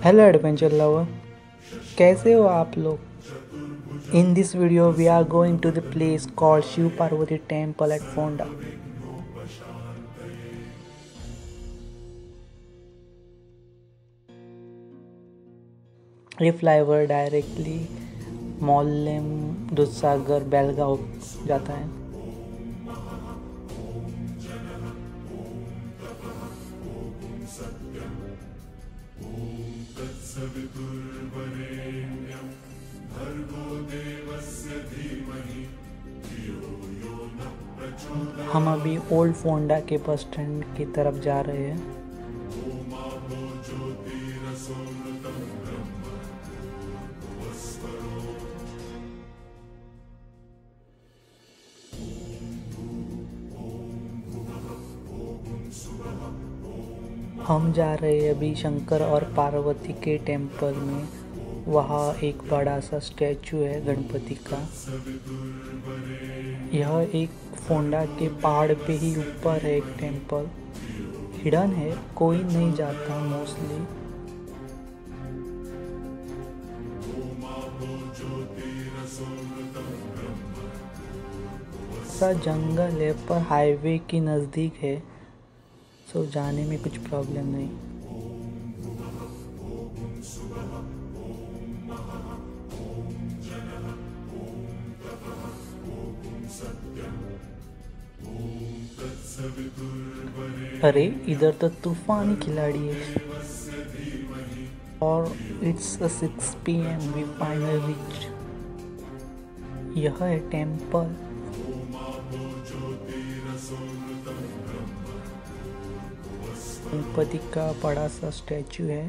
Hello adventure lover, कैसे हो आप लोग। In this video we are going to the place called Shiv Parvati temple at Ponda. ये फ्लाईओवर डायरेक्टली मोल्लेम दूधसागर बेलगांव जाता है। हम अभी ओल्ड फोंडा के बस स्टैंड की तरफ जा रहे हैं। हम जा रहे हैं अभी शंकर और पार्वती के टेम्पल में। वहाँ एक बड़ा सा स्टैचू है गणपति का। यह एक फोंडा के पहाड़ पे ही ऊपर है एक टेम्पल। हिडन है, कोई नहीं जाता मोस्टली। सा जंगल है पर हाईवे के नज़दीक है, सो जाने में कुछ प्रॉब्लम नहीं। अरे इधर तो तूफानी खिलाड़ी है। और it's 6 PM we finally reach. यह है टेम्पल। गणपति का बड़ा सा स्टैचू है।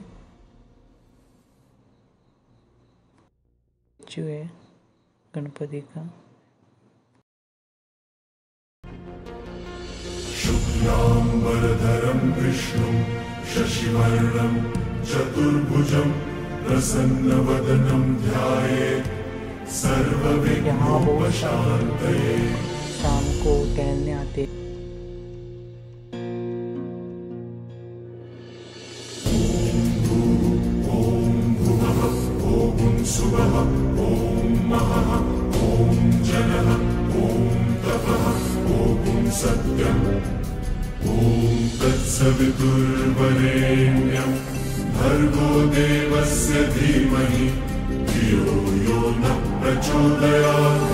गणपति का। शुक्लांबरधरं विष्णुं शशिवर्णं चतुर्भुजं प्रसन्नवदनं ध्यायेत् सर्वविघ्नोपशान्तये। शाम को टहलने आते। ॐ सुवः ॐ महः ॐ जनः ॐ तपः ॐ सत्यम् ॐ तत्सवितुर्वरेण्यं भर्गो देवस्य धीमहि धियो यो नः प्रचोदयात्।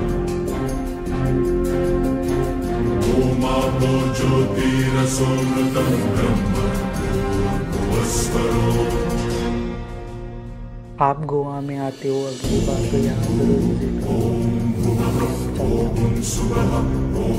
ओमापो ज्योतिरसोमृतं ब्रह्म भुवस्वरो। आप गोवा में आते हो अगली बार तो यहाँ जरूर विजिट करो। ॐ सुवः